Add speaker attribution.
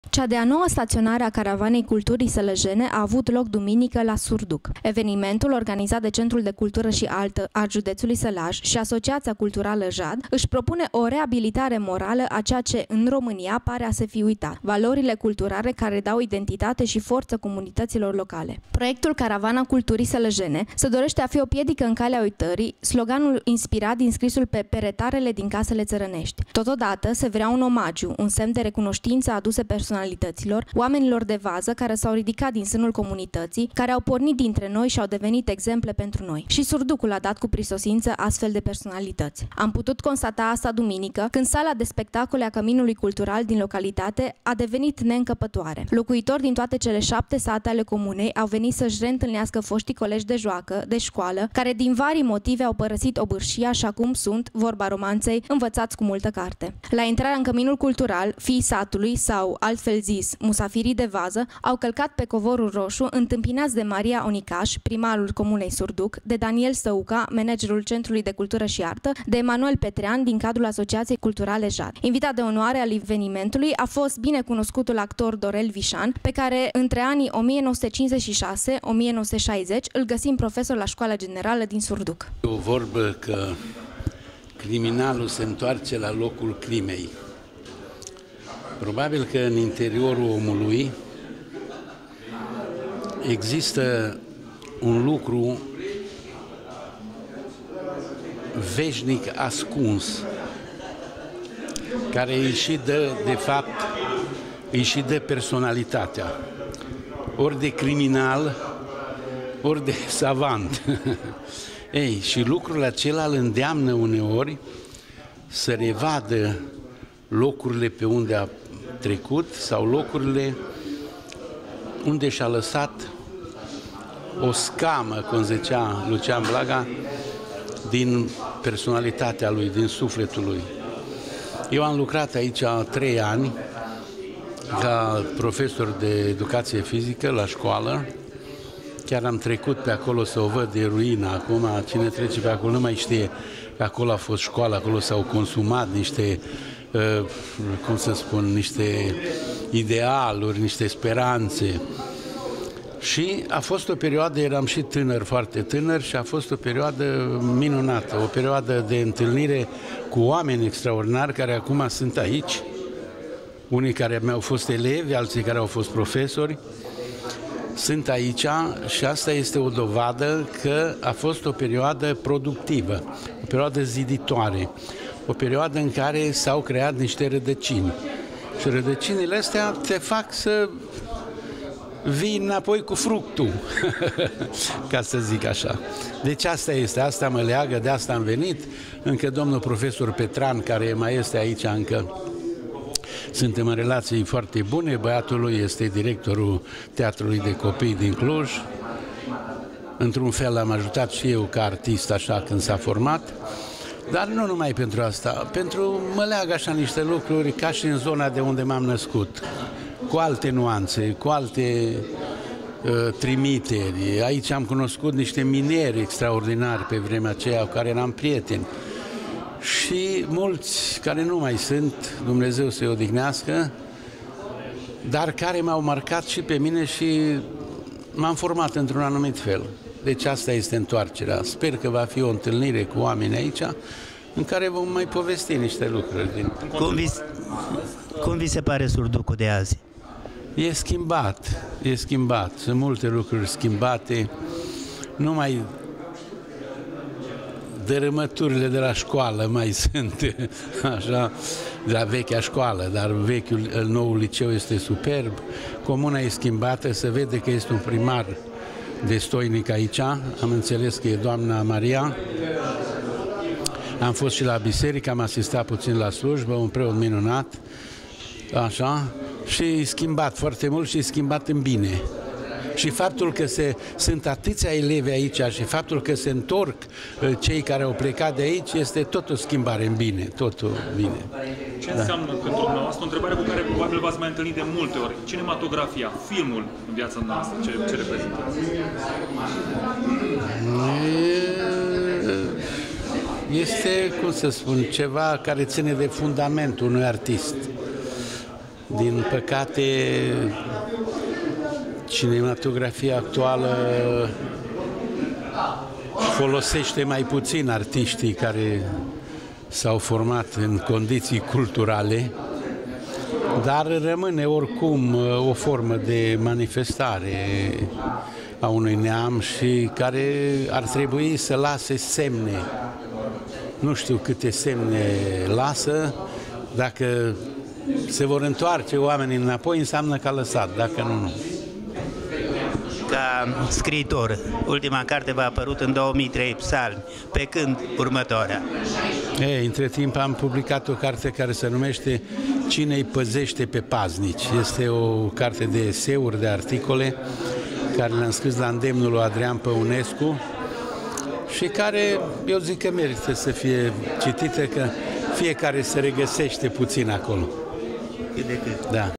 Speaker 1: Cea de-a noua staționare a Caravanei Culturii Sălăjene a avut loc duminică la Surduc. Evenimentul, organizat de Centrul de Cultură și Altă al județului Sălaj și Asociația Culturală Jad, își propune o reabilitare morală a ceea ce în România pare a se fi uitat, valorile culturale care dau identitate și forță comunităților locale. Proiectul Caravana Culturii Sălăjene se dorește a fi o piedică în calea uitării, sloganul inspirat din scrisul pe peretarele din casele țărănești. Totodată se vrea un omagiu, un semn de recunoștință aduse personalităților, oamenilor de vază care s-au ridicat din sânul comunității, care au pornit dintre noi și au devenit exemple pentru noi. Și Surducul a dat cu prisosință astfel de personalități. Am putut constata asta duminică, când sala de spectacole a Căminului Cultural din localitate a devenit neîncăpătoare. Locuitori din toate cele 7 sate ale comunei au venit să-și reîntâlnească foștii colegi de joacă, de școală, care din vari motive au părăsit Obârșia și acum sunt, vorba romanței, învățați cu multă carte. La intrarea în Căminul Cultural, fiii satului sau altfel zis, musafirii de vază, au călcat pe covorul roșu, întâmpinați de Maria Onicaș, primarul comunei Surduc, de Daniel Săuca, managerul Centrului de Cultură și Artă, de Emanuel Petrean din cadrul Asociației Culturale Jad. Invitat de onoare al evenimentului a fost binecunoscutul actor Dorel Vișan, pe care între anii 1956-1960 îl găsim profesor la Școala Generală din Surduc.
Speaker 2: O vorbă că criminalul se întoarce la locul crimei. Probabil că în interiorul omului există un lucru veșnic ascuns, care îi și dă, de fapt, îi și dă personalitatea. Ori de criminal, ori de savant. Ei, și lucrul acela îl îndeamnă uneori să revadă locurile pe unde a trecut sau locurile unde și-a lăsat o scamă, cum zicea Lucian Blaga, din personalitatea lui, din sufletul lui. Eu am lucrat aici 3 ani ca profesor de educație fizică la școală. Chiar am trecut pe acolo să o văd de ruină. Acum, cine trece pe acolo nu mai știe că acolo a fost școală, acolo s-au consumat niște cum să spun, niște idealuri, niște speranțe. Și a fost o perioadă, eram și tânăr, foarte tânăr, și a fost o perioadă minunată, o perioadă de întâlnire cu oameni extraordinari care acum sunt aici, unii care mi-au fost elevi, alții care au fost profesori, sunt aici și asta este o dovadă că a fost o perioadă productivă, o perioadă ziditoare, o perioadă în care s-au creat niște rădăcini. Și rădăcinile astea te fac să vii înapoi cu fructul, ca să zic așa. Deci asta este, asta mă leagă, de asta am venit. Încă domnul profesor Petran, care mai este aici încă, suntem în relații foarte bune. Băiatul lui este directorul Teatrului de Copii din Cluj. Într-un fel l-am ajutat și eu ca artist, așa, când s-a format. Dar nu numai pentru asta, mă leagă așa niște lucruri ca și în zona de unde m-am născut, cu alte nuanțe, cu alte trimiteri. Aici am cunoscut niște mineri extraordinari pe vremea aceea cu care eram prieteni. Și mulți care nu mai sunt, Dumnezeu să-i odihnească, dar care m-au marcat și pe mine și m-am format într-un anumit fel. Deci asta este întoarcerea. Sper că va fi o întâlnire cu oameni aici în care vom mai povesti niște lucruri.
Speaker 3: Cum vi se pare Surducul de azi?
Speaker 2: E schimbat, e schimbat. Sunt multe lucruri schimbate. Numai dărâmăturile de la școală mai sunt, așa, de la vechea școală, dar noul liceu este superb. Comuna e schimbată, se vede că este un primar destoinic aici, am înțeles că e doamna Maria. Am fost și la biserică, am asistat puțin la slujbă, un preot minunat, așa, și e schimbat foarte mult și e schimbat în bine. Și faptul că sunt atâția elevi aici și faptul că se întorc cei care au plecat de aici este tot o schimbare în bine, totul bine.
Speaker 4: Ce înseamnă pentru dumneavoastră, o întrebare cu care probabil v-ați mai întâlnit de multe ori, cinematografia, filmul în viața noastră, ce reprezintă?
Speaker 2: Este, cum să spun, ceva care ține de fundamentul unui artist. Din păcate, cinematografia actuală folosește mai puțin artiștii care s-au format în condiții culturale, dar rămâne oricum o formă de manifestare a unui neam și care ar trebui să lase semne. Nu știu câte semne lasă, dacă se vor întoarce oamenii înapoi, înseamnă că a lăsat, dacă nu, nu.
Speaker 3: Ca scriitor, ultima carte v-a apărut în 2003, Psalmi. Pe când următoarea?
Speaker 2: Între timp am publicat o carte care se numește Cine îi păzește pe paznici. Este o carte de eseuri, de articole, care le-am scris la îndemnul lui Adrian Păunescu și care, eu zic că merită să fie citită, că fiecare se regăsește puțin acolo.
Speaker 3: Cât de cât.
Speaker 2: Da.